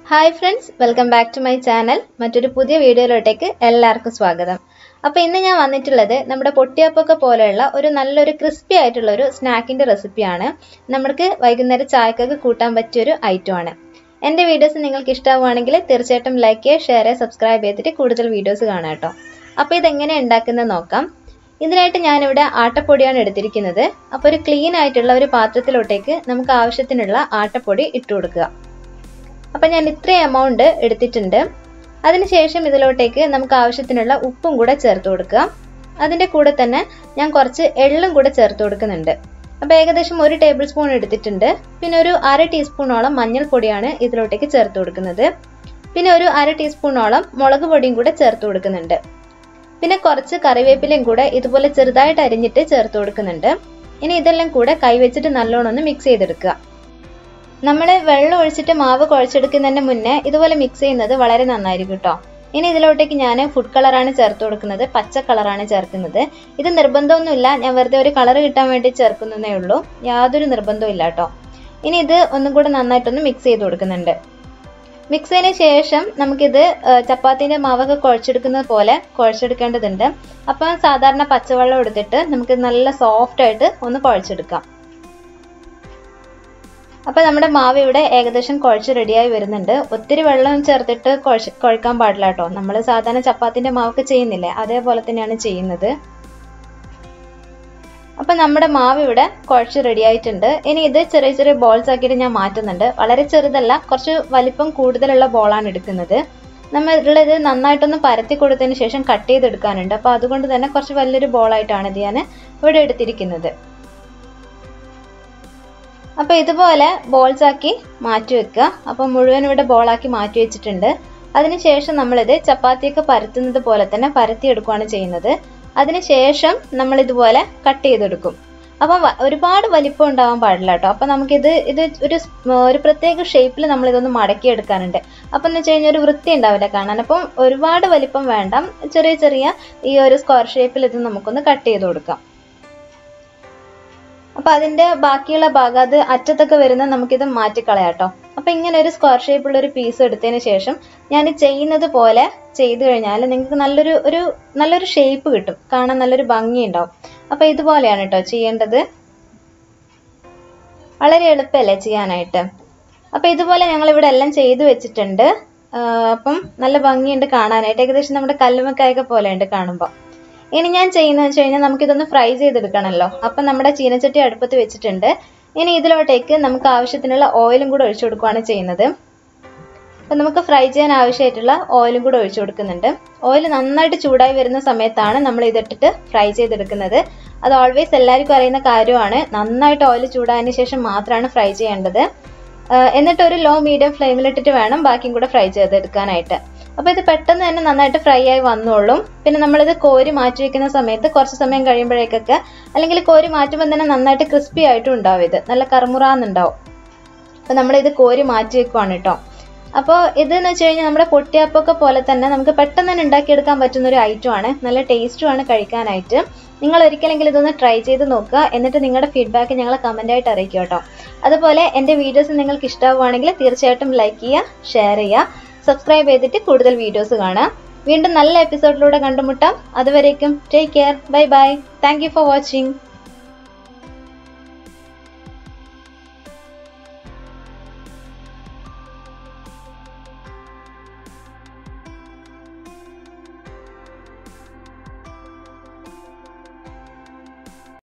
Hi friends, welcome back to my channel. മറ്റൊരു പുതിയ വീഡിയോയിലോട്ടേക്ക് എല്ലാവർക്കും സ്വാഗതം. അപ്പോൾ ഇന്ന് ഞാൻ വന്നിട്ടുള്ളത് നമ്മുടെ പൊട്ടിയപ്പൊക്കെ പോലെയുള്ള ഒരു നല്ലൊരു ക്രിസ്പി ആയിട്ടുള്ള ഒരു സ്നാക്കിൻ്റെ റെസിപ്പിയാണ്. നമുക്ക് വൈകുന്നേരം ചായക്കൊക്കെ കൂട്ടാൻ പറ്റിയൊരു ഐറ്റമാണ്. എൻ്റെ വീഡിയോസ് നിങ്ങൾക്ക് ഇഷ്ടമാവുകയാണെങ്കിൽ തീർച്ചയായിട്ടും ലൈക്ക് ചെയ്യുക, ഷെയർ ചെയ്യുക, സബ്സ്ക്രൈബ് ചെയ്തിട്ട് കൂടുതൽ വീഡിയോസ് കാണാം കേട്ടോ. അപ്പോൾ ഇതെങ്ങനെ ഉണ്ടാക്കുന്നത് നോക്കാം. ഇതിനായിട്ട് ഞാനിവിടെ ആട്ടപ്പൊടിയാണ് എടുത്തിരിക്കുന്നത്. അപ്പോൾ ഒരു ക്ലീൻ ആയിട്ടുള്ള ഒരു പാത്രത്തിലോട്ടേക്ക് നമുക്ക് ആവശ്യത്തിനുള്ള ആട്ടപ്പൊടി ഇട്ട് കൊടുക്കുക. അപ്പോൾ ഞാൻ ഇത്രയും എമൗണ്ട് എടുത്തിട്ടുണ്ട്. അതിനുശേഷം ഇതിലോട്ടേക്ക് നമുക്ക് ആവശ്യത്തിനുള്ള ഉപ്പും കൂടെ ചേർത്ത് കൊടുക്കുക. അതിൻ്റെ കൂടെ തന്നെ ഞാൻ കുറച്ച് എള്ളും കൂടെ ചേർത്ത് കൊടുക്കുന്നുണ്ട്. അപ്പോൾ ഏകദേശം 1 ടേബിൾ സ്പൂൺ എടുത്തിട്ടുണ്ട്. പിന്നെ ഒരു 1/2 ടീസ്പൂണോളം മഞ്ഞൾപ്പൊടിയാണ് ഇതിലോട്ടേക്ക് ചേർത്ത് കൊടുക്കുന്നത്. പിന്നെ ഒരു 1/2 ടീസ്പൂണോളം മുളക് പൊടിയും കൂടെ ചേർത്ത് കൊടുക്കുന്നുണ്ട്. പിന്നെ കുറച്ച് കറിവേപ്പിലയും കൂടെ ഇതുപോലെ ചെറുതായിട്ട് അരിഞ്ഞിട്ട് ചേർത്ത് കൊടുക്കുന്നുണ്ട്. ഇനി ഇതെല്ലാം കൂടെ കൈവച്ചിട്ട് നല്ലോണം ഒന്ന് മിക്സ് ചെയ്തെടുക്കുക. നമ്മൾ വെള്ളം ഒഴിച്ചിട്ട് മാവ് കുഴച്ചെടുക്കുന്നതിന് മുന്നേ ഇതുപോലെ മിക്സ് ചെയ്യുന്നത് വളരെ നന്നായിരിക്കും കേട്ടോ. ഇനി ഇതിലോട്ടേക്ക് ഞാൻ ഫുഡ് കളറാണ് ചേർത്ത് കൊടുക്കുന്നത്, പച്ച കളറാണ് ചേർക്കുന്നത്. ഇത് നിർബന്ധമൊന്നുമില്ല, ഞാൻ വെറുതെ ഒരു കളർ കിട്ടാൻ വേണ്ടി ചേർക്കുന്നതേ ഉള്ളൂ, യാതൊരു നിർബന്ധവും ഇല്ല കേട്ടോ. ഇനി ഇത് ഒന്നും കൂടെ നന്നായിട്ടൊന്ന് മിക്സ് ചെയ്ത് കൊടുക്കുന്നുണ്ട്. മിക്സ് ചെയ്തതിന് ശേഷം നമുക്കിത് ചപ്പാത്തിൻ്റെ മാവൊക്കെ കുഴച്ചെടുക്കുന്നത് പോലെ കുഴച്ചെടുക്കേണ്ടതുണ്ട്. അപ്പം സാധാരണ പച്ചവെള്ളം എടുത്തിട്ട് നമുക്ക് നല്ല സോഫ്റ്റായിട്ട് ഒന്ന് കുഴച്ചെടുക്കാം. അപ്പോൾ നമ്മുടെ മാവ് ഇവിടെ ഏകദേശം കുഴച്ച് റെഡിയായി വരുന്നുണ്ട്. ഒത്തിരി വെള്ളം ചേർത്തിട്ട് കുഴക്കാൻ പാടില്ല കേട്ടോ. നമ്മൾ സാധാരണ ചപ്പാത്തിൻ്റെ മാവൊക്കെ ചെയ്യുന്നില്ലേ, അതേപോലെ തന്നെയാണ് ചെയ്യുന്നത്. അപ്പം നമ്മുടെ മാവ് ഇവിടെ കുഴച്ച് റെഡിയായിട്ടുണ്ട്. ഇനി ഇത് ചെറിയ ചെറിയ ബോൾസ് ആക്കിയിട്ട് ഞാൻ മാറ്റുന്നുണ്ട്. വളരെ ചെറുതല്ല, കുറച്ച് വലിപ്പം കൂടുതലുള്ള ബോളാണ് എടുക്കുന്നത്. നമ്മളുള്ളത് നന്നായിട്ടൊന്ന് പരത്തി കൊടുത്തതിന് ശേഷം കട്ട് ചെയ്തെടുക്കാനുണ്ട്. അപ്പോൾ അതുകൊണ്ട് തന്നെ കുറച്ച് വലിയൊരു ബോളായിട്ടാണ് ഇത് ഞാൻ ഇവിടെ എടുത്തിരിക്കുന്നത്. അപ്പോൾ ഇതുപോലെ ബോൾസ് ആക്കി മാറ്റി വെക്കുക. അപ്പോൾ മുഴുവൻ ഇവിടെ ബോളാക്കി മാറ്റി വെച്ചിട്ടുണ്ട്. അതിനുശേഷം നമ്മളിത് ചപ്പാത്തിയൊക്കെ പരത്തുന്നത് പോലെ തന്നെ പരത്തിയെടുക്കുകയാണ് ചെയ്യുന്നത്. അതിനുശേഷം നമ്മൾ ഇതുപോലെ കട്ട് ചെയ്തെടുക്കും. അപ്പം ഒരുപാട് വലിപ്പം ഉണ്ടാവാൻ പാടില്ല കേട്ടോ. അപ്പം നമുക്കിത് ഒരു പ്രത്യേക ഷേപ്പിൽ നമ്മളിതൊന്ന് മടക്കിയെടുക്കാനുണ്ട്. അപ്പം എന്ന് വെച്ച് കഴിഞ്ഞാൽ ഒരു വൃത്തി ഉണ്ടാവില്ല കാണാൻ. അപ്പം ഒരുപാട് വലിപ്പം വേണ്ട, ചെറിയ ചെറിയ ഈ ഒരു സ്ക്വയർ ഷേപ്പിൽ ഇത് നമുക്കൊന്ന് കട്ട് ചെയ്ത് കൊടുക്കാം. അപ്പോൾ അതിൻ്റെ ബാക്കിയുള്ള ഭാഗം അത് അറ്റത്തൊക്കെ വരുന്നത് നമുക്കിത് മാറ്റിക്കളയാം കേട്ടോ. അപ്പോൾ ഇങ്ങനെ ഒരു സ്ക്വയർ ഷേപ്പുള്ള ഒരു പീസ് എടുത്തതിന് ശേഷം ഞാൻ ചെയ്യുന്നത് പോലെ ചെയ്തു കഴിഞ്ഞാൽ നിങ്ങൾക്ക് നല്ലൊരു ഷേപ്പ് കിട്ടും, കാണാൻ നല്ലൊരു ഭംഗി ഉണ്ടാവും. അപ്പോൾ ഇതുപോലെയാണ് കേട്ടോ ചെയ്യേണ്ടത്. വളരെ എളുപ്പമല്ലേ ചെയ്യാനായിട്ട്. അപ്പോൾ ഇതുപോലെ ഞങ്ങളിവിടെ എല്ലാം ചെയ്തു വെച്ചിട്ടുണ്ട്. അപ്പം നല്ല ഭംഗിയുണ്ട് കാണാനായിട്ട്. ഏകദേശം നമ്മുടെ കല്ലുമ്മക്കായൊക്കെ പോലെയുണ്ട് കാണുമ്പോൾ. ഇനി ഞാൻ ചെയ്യുന്നതെന്ന് വെച്ച് കഴിഞ്ഞാൽ നമുക്കിതൊന്ന് ഫ്രൈ ചെയ്തെടുക്കണമല്ലോ. അപ്പം നമ്മുടെ ചീനച്ചട്ടി അടുപ്പത്ത് വെച്ചിട്ടുണ്ട്. ഇനി ഇതിലോട്ടേക്ക് നമുക്ക് ആവശ്യത്തിനുള്ള ഓയിലും കൂടെ ഒഴിച്ചു കൊടുക്കുകയാണ് ചെയ്യുന്നത്. അപ്പം നമുക്ക് ഫ്രൈ ചെയ്യാൻ ആവശ്യമായിട്ടുള്ള ഓയിലും കൂടെ ഒഴിച്ചു കൊടുക്കുന്നുണ്ട്. ഓയിൽ നന്നായിട്ട് ചൂടായി വരുന്ന സമയത്താണ് നമ്മൾ ഇതിട്ടിട്ട് ഫ്രൈ ചെയ്തെടുക്കുന്നത്. അത് ഓൾവേസ് എല്ലാവർക്കും അറിയുന്ന കാര്യമാണ്. നന്നായിട്ട് ഓയിൽ ചൂടായതിന് ശേഷം മാത്രമാണ് ഫ്രൈ ചെയ്യേണ്ടത്. എന്നിട്ട് ഒരു ലോ മീഡിയം ഫ്ലെയിമിലിട്ടിട്ട് വേണം ബാക്കിയും കൂടെ ഫ്രൈ ചെയ്തെടുക്കാനായിട്ട്. അപ്പോൾ ഇത് പെട്ടെന്ന് തന്നെ നന്നായിട്ട് ഫ്രൈ ആയി വന്നോളും. പിന്നെ നമ്മളിത് കോരി മാറ്റി വയ്ക്കുന്ന സമയത്ത് കുറച്ച് സമയം കഴിയുമ്പോഴേക്കൊക്കെ, അല്ലെങ്കിൽ കോരി മാറ്റുമ്പോൾ തന്നെ നന്നായിട്ട് ക്രിസ്പി ആയിട്ടും ഉണ്ടാവും. ഇത് നല്ല കറുമുറാന്നുണ്ടാവും. അപ്പോൾ നമ്മളിത് കോരി മാറ്റി വെക്കുവാണ് കേട്ടോ. അപ്പോൾ ഇതെന്ന് വെച്ച് കഴിഞ്ഞാൽ നമ്മുടെ പൊട്ടിയപ്പൊക്കെ പോലെ തന്നെ നമുക്ക് പെട്ടെന്ന് തന്നെ ഉണ്ടാക്കിയെടുക്കാൻ പറ്റുന്നൊരു ഐറ്റമാണ്. നല്ല ടേസ്റ്റുമാണ് കഴിക്കാനായിട്ട്. നിങ്ങൾ ഒരിക്കലെങ്കിലും ഇതൊന്ന് ട്രൈ ചെയ്ത് നോക്കുക. എന്നിട്ട് നിങ്ങളുടെ ഫീഡ്ബാക്ക് ഞങ്ങളെ കമൻറ്റായിട്ട് അറിയിക്കുക കേട്ടോ. അതുപോലെ എൻ്റെ വീഡിയോസ് നിങ്ങൾക്ക് ഇഷ്ടമാവുകയാണെങ്കിൽ തീർച്ചയായിട്ടും ലൈക്ക് ചെയ്യുക, ഷെയർ ചെയ്യുക, സബ്സ്ക്രൈബ് ചെയ്തിട്ട് കൂടുതൽ വീഡിയോസ് കാണാം. വീണ്ടും നല്ല എപ്പിസോഡിലൂടെ കണ്ടുമുട്ടാം. അതുവരേക്കും take care, bye bye. Thank you for watching.